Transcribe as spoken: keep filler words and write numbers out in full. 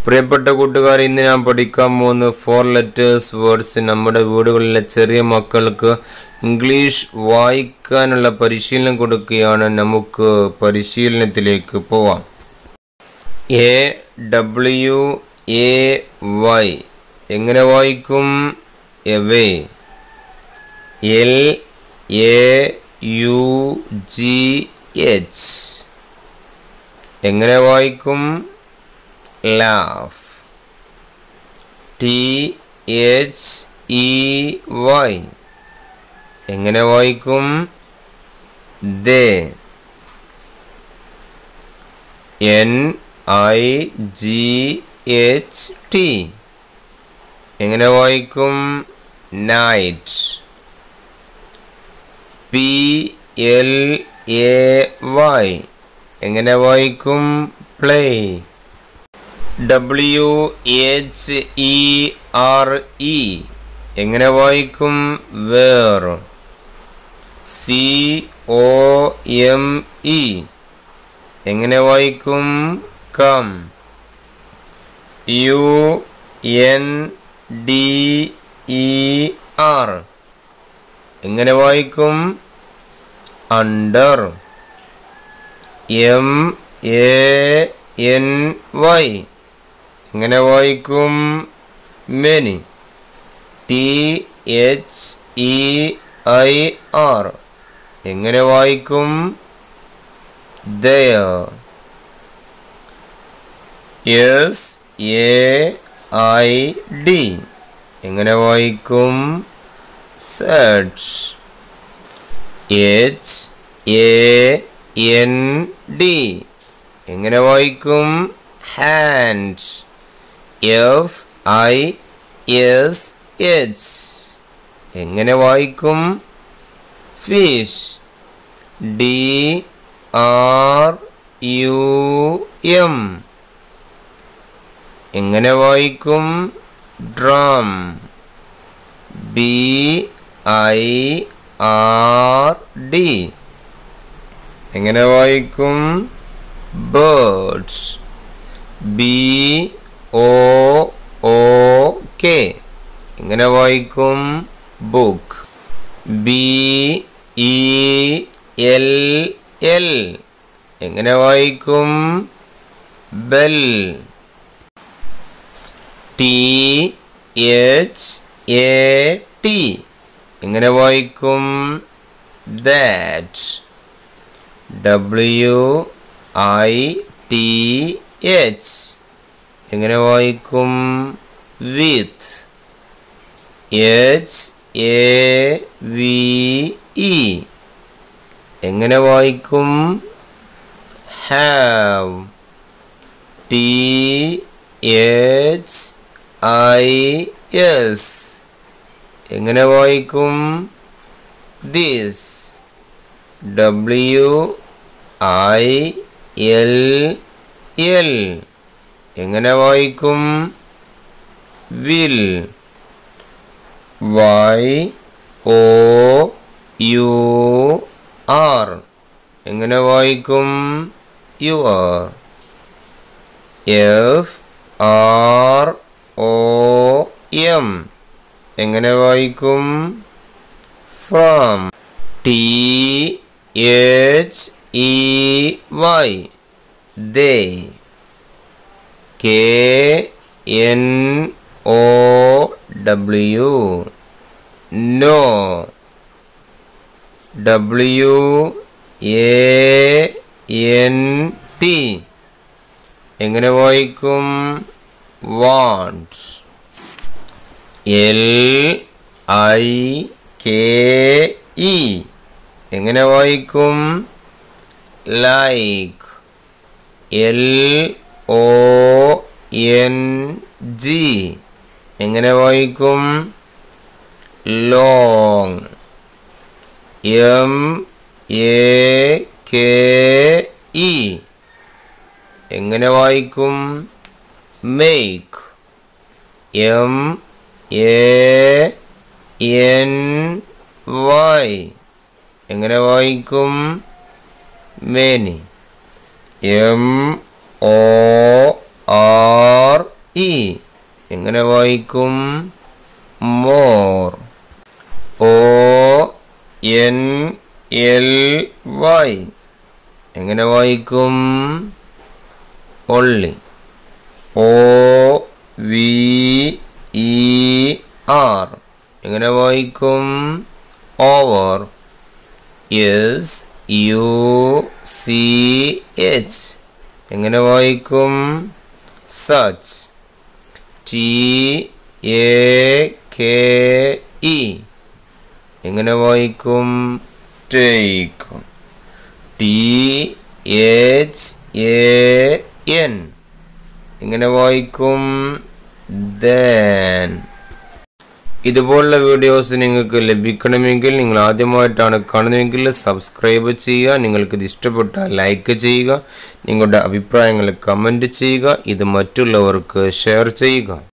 പ്രിയപ്പെട്ട കൂട്ടുകാർ, ഇന്ന് ഞാൻ പഠിക്കാൻ പോകുന്ന ഫോർ ലെറ്റേഴ്സ് വേർഡ്സ് നമ്മുടെ വീടുകളിലെ ചെറിയ മക്കൾക്ക് ഇംഗ്ലീഷ് വായിക്കാനുള്ള പരിശീലനം കൊടുക്കുകയാണ്. നമുക്ക് പരിശീലനത്തിലേക്ക് പോവാം. എ ഡബ്ല്യു എ വൈ എങ്ങനെ വായിക്കും? Away. L A U G H എങ്ങനെ വായിക്കും? laugh. T H E Y എങ്ങനെ വായിക്കും? they. N I G H T എങ്ങനെ വായിക്കും? night. P L A Y എങ്ങനെ വായിക്കും? play. W H E R E എങ്ങനെ വായിക്കും? where. C O M E എങ്ങനെ വായിക്കും? come. U N D E R എങ്ങനെ വായിക്കും? under. M A N Y എങ്ങനെ വായിക്കും? many. T H E I R എങ്ങനെ വായിക്കും? there. S A I D എങ്ങനെ വായിക്കും? search. H A N D എങ്ങനെ വായിക്കും? hand. F I S H എങ്ങനെ വായിക്കും? fish. D R U M എങ്ങനെ വായിക്കും? drum. B I R D എങ്ങനെ വായിക്കും? birds. B O O K എങ്ങനെ വായിക്കും? book. B E L L എങ്ങനെ വായിക്കും? bell. T H A T എങ്ങനെ വായിക്കും? that. W I T H എങ്ങനെ വായിക്കും? with. H A V E എങ്ങനെ വായിക്കും? have. T H I S എങ്ങനെ വായിക്കും? this. W I L L എങ്ങനെ വായിക്കും? will. Y O U R എങ്ങനെ വായിക്കും? your. F R O M എങ്ങനെ വായിക്കും? from. T H E Y they. K N O W no. W A N T എങ്ങനെ വായിക്കും? want. L I K E എങ്ങനെ വായിക്കും? like. L O N G എങ്ങനെ വായിക്കും? long. M A K E എങ്ങനെ വായിക്കും? make. M A N Y എങ്ങനെ വായിക്കും? many. M O R E എങ്ങനെ വായിക്കും more O N L Y എങ്ങനെ വായിക്കും only O V E R എങ്ങനെ വായിക്കും over S U C H എങ്ങനെ വായിക്കും such T A K E എങ്ങനെ വായിക്കും take T H A N എങ്ങനെ വായിക്കും then ഇതുപോലുള്ള വീഡിയോസ് നിങ്ങൾക്ക് ലഭിക്കണമെങ്കിൽ നിങ്ങൾ ആദ്യമായിട്ടാണ് കാണുന്നതെങ്കിൽ സബ്സ്ക്രൈബ് ചെയ്യുക നിങ്ങൾക്ക് ഇത് ഇഷ്ടപ്പെട്ടാൽ ലൈക്ക് ചെയ്യുക നിങ്ങളുടെ അഭിപ്രായങ്ങൾ കമൻറ്റ് ചെയ്യുക ഇത് മറ്റുള്ളവർക്ക് ഷെയർ ചെയ്യുക